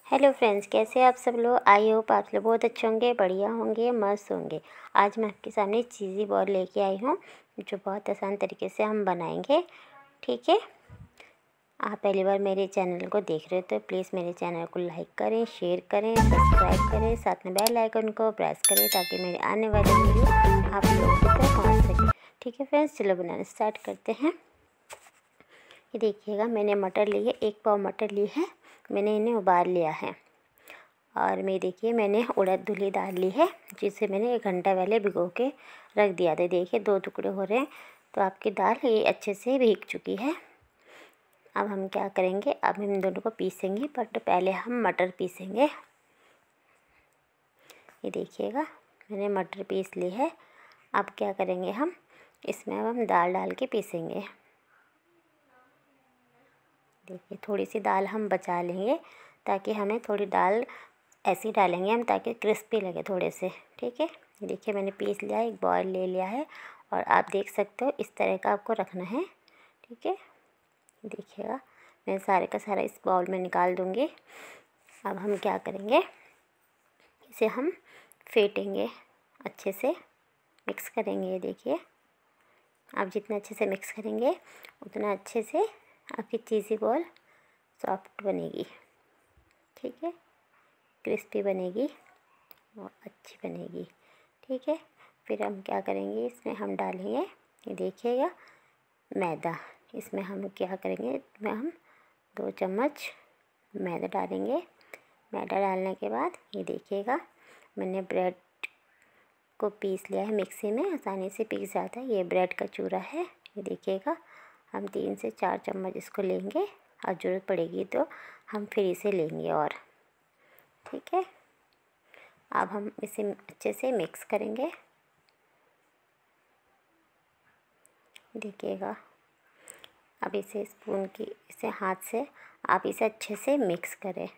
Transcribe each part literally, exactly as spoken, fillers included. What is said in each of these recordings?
Hello friends, कैसे आप सब लोग। आई होप आप लोग बहुत अच्छे होंगे, बढ़िया होंगे, मस्त होंगे। आज मैं आपके सामने चीज़ी बॉल लेके आई हूँ जो बहुत आसान तरीके से हम बनाएंगे। ठीक है, आप पहली बार मेरे चैनल को देख रहे हो तो प्लीज़ मेरे चैनल को लाइक करें, शेयर करें, सब्सक्राइब करें, साथ में बेल आइकन को प्रेस करें ताकि मेरे आने वाले वीडियो आप लोगों तक पहुँच सके। ठीक है फ्रेंड्स, चलो बनाना स्टार्ट करते हैं। ये देखिएगा, मैंने मटर ली है, एक पाव मटर ली है। मैंने इन्हें उबाल लिया है। और मैं देखिए मैंने उड़द धुली दाल ली है जिसे मैंने एक घंटा पहले भिगो के रख दिया था। देखिए दो टुकड़े हो रहे हैं तो आपकी दाल ये अच्छे से भीग चुकी है। अब हम क्या करेंगे, अब हम दोनों को पीसेंगे, बट पहले हम मटर पीसेंगे। ये देखिएगा मैंने मटर पीस ली है। अब क्या करेंगे, हम इसमें अब हम दाल डाल के पीसेंगे। देखिए थोड़ी सी दाल हम बचा लेंगे ताकि हमें थोड़ी दाल ऐसी डालेंगे हम ताकि क्रिस्पी लगे थोड़े से। ठीक है, ये देखिए मैंने पीस लिया है, एक बॉयल ले लिया है और आप देख सकते हो इस तरह का आपको रखना है। ठीक है, देखिएगा मैं सारे का सारा इस बाउल में निकाल दूँगी। अब हम क्या करेंगे, इसे हम फेंटेंगे, अच्छे से मिक्स करेंगे। ये देखिए आप जितना अच्छे से मिक्स करेंगे उतना अच्छे से आपकी चीज़ी बॉल सॉफ्ट बनेगी। ठीक है, क्रिस्पी बनेगी और अच्छी बनेगी। ठीक है, फिर हम क्या करेंगे, इसमें हम डालेंगे, ये देखिएगा मैदा। इसमें हम क्या करेंगे, इसमें हम दो चम्मच मैदा डालेंगे। मैदा डालने के बाद ये देखिएगा मैंने ब्रेड को पीस लिया है मिक्सी में, आसानी से पीस जाता है। ये ब्रेड का चूरा है। ये देखिएगा हम तीन से चार चम्मच इसको लेंगे और ज़रूरत पड़ेगी तो हम फिर इसे लेंगे और। ठीक है, अब हम इसे अच्छे से मिक्स करेंगे। देखिएगा अब इसे स्पून की इसे हाथ से आप इसे अच्छे से मिक्स करें।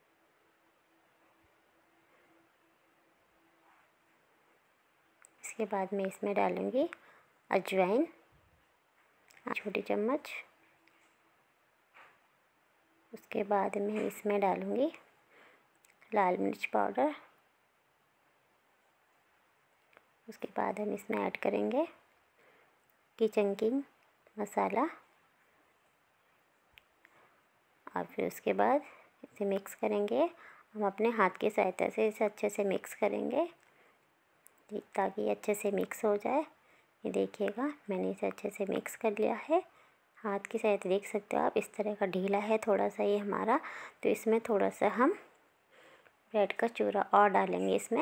इसके बाद मैं इसमें डालूँगी अजवाइन छोटी चम्मच। उसके बाद मैं इसमें डालूँगी लाल मिर्च पाउडर। उसके बाद हम इसमें ऐड करेंगे किचन किंग मसाला और फिर उसके बाद इसे मिक्स करेंगे। हम अपने हाथ की सहायता से इसे अच्छे से मिक्स करेंगे ताकि ये अच्छे से मिक्स हो जाए। ये देखिएगा मैंने इसे अच्छे से मिक्स कर लिया है। हाथ की सहायता देख सकते हो आप, इस तरह का ढीला है थोड़ा सा ये हमारा, तो इसमें थोड़ा सा हम ब्रेड का चूरा और डालेंगे। इसमें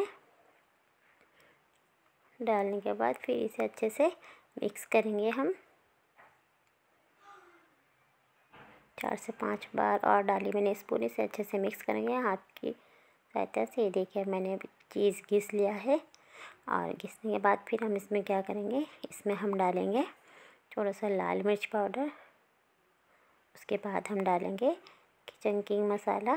डालने के बाद फिर इसे अच्छे से मिक्स करेंगे। हम चार से पांच बार और डाली मैंने स्पून, इसे अच्छे से मिक्स करेंगे हाथ की सहायता से। ये देखिए मैंने चीज़ घिस लिया है और घिसने के बाद फिर हम इसमें क्या करेंगे, इसमें हम डालेंगे थोड़ा सा लाल मिर्च पाउडर। उसके बाद हम डालेंगे किचन किंग मसाला।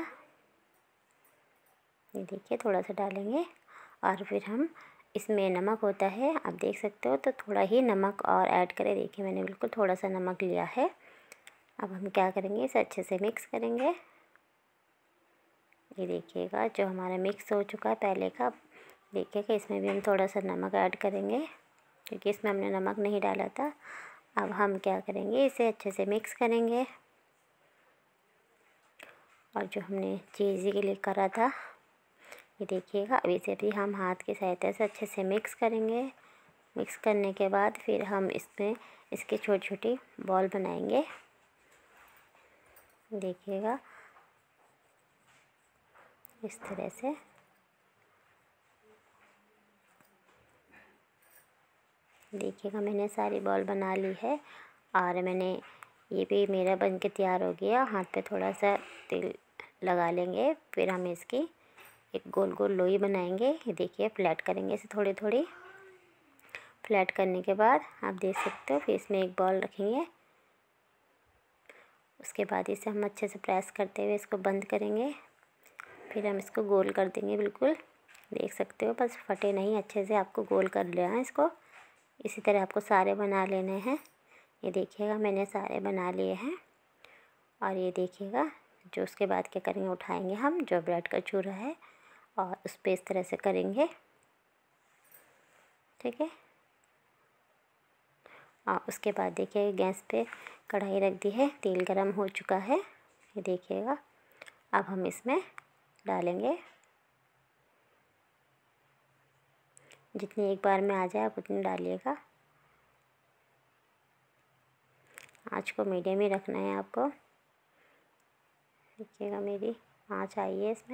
ये देखिए थोड़ा सा डालेंगे और फिर हम इसमें नमक होता है, आप देख सकते हो, तो थोड़ा ही नमक और ऐड करें। देखिए मैंने बिल्कुल थोड़ा सा नमक लिया है। अब हम क्या करेंगे, इसे अच्छे से मिक्स करेंगे। ये देखिएगा जो हमारा मिक्स हो चुका है पहले का, देखिएगा इसमें भी हम थोड़ा सा नमक ऐड करेंगे क्योंकि इसमें हमने नमक नहीं डाला था। अब हम क्या करेंगे, इसे अच्छे से मिक्स करेंगे और जो हमने चीज़ी के लिए करा था, ये देखिएगा अब इसे भी हम हाथ की सहायता से अच्छे से मिक्स करेंगे। मिक्स करने के बाद फिर हम इसमें इसके छोटी छोटी बॉल बनाएंगे। देखिएगा इस तरह से। देखिएगा मैंने सारी बॉल बना ली है और मैंने ये भी मेरा बन के तैयार हो गया। हाथ पे थोड़ा सा तेल लगा लेंगे, फिर हम इसकी एक गोल गोल लोई बनाएंगे। ये देखिए फ्लैट करेंगे इसे थोड़ी थोड़ी। फ्लैट करने के बाद आप देख सकते हो फिर इसमें एक बॉल रखेंगे। उसके बाद इसे हम अच्छे से प्रेस करते हुए इसको बंद करेंगे। फिर हम इसको गोल कर देंगे, बिल्कुल देख सकते हो, बस फटे नहीं, अच्छे से आपको गोल कर लेना है इसको। इसी तरह आपको सारे बना लेने हैं। ये देखिएगा मैंने सारे बना लिए हैं और ये देखिएगा जो उसके बाद क्या करेंगे, उठाएंगे हम जो ब्रेड का चूरा है और उस पर इस तरह से करेंगे, ठीक है। और उसके बाद देखिए गैस पे कढ़ाई रख दी है, तेल गरम हो चुका है, ये देखिएगा। अब हम इसमें डालेंगे, जितनी एक बार में आ जाए आप उतनी डालिएगा। आँच को मीडियम ही रखना है आपको। देखिएगा मेरी आँच आई है इसमें।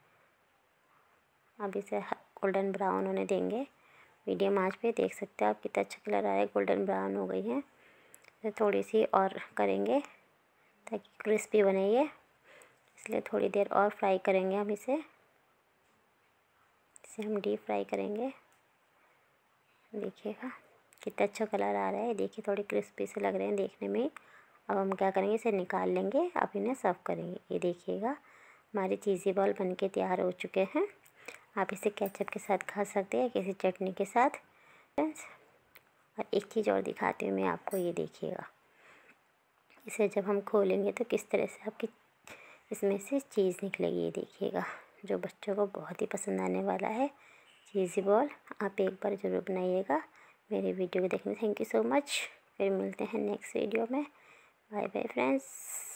अब इसे गोल्डन ब्राउन होने देंगे मीडियम आंच पे। देख सकते हैं आप कितना अच्छा कलर आ रहा है, गोल्डन ब्राउन हो गई है। तो थोड़ी सी और करेंगे ताकि क्रिस्पी बने ये, इसलिए थोड़ी देर और फ्राई करेंगे हम इसे। इसे हम डीप फ्राई करेंगे। देखिएगा कितना अच्छा कलर आ रहा है, देखिए थोड़े क्रिस्पी से लग रहे हैं देखने में। अब हम क्या करेंगे, इसे निकाल लेंगे, अब इन्हें सर्व करेंगे। ये देखिएगा हमारे चीज़ी बॉल बनके तैयार हो चुके हैं। आप इसे केचप के साथ खा सकते हैं, किसी चटनी के साथ। और एक चीज़ और दिखाती हूँ मैं आपको, ये देखिएगा इसे जब हम खोलेंगे तो किस तरह से आपकी इसमें से चीज़ निकलेगी। ये देखिएगा जो बच्चों को बहुत ही पसंद आने वाला है चीज़ी बॉल। आप एक बार ज़रूर बनाइएगा। मेरे वीडियो को देखने थैंक यू सो मच। फिर मिलते हैं नेक्स्ट वीडियो में। Bye bye friends.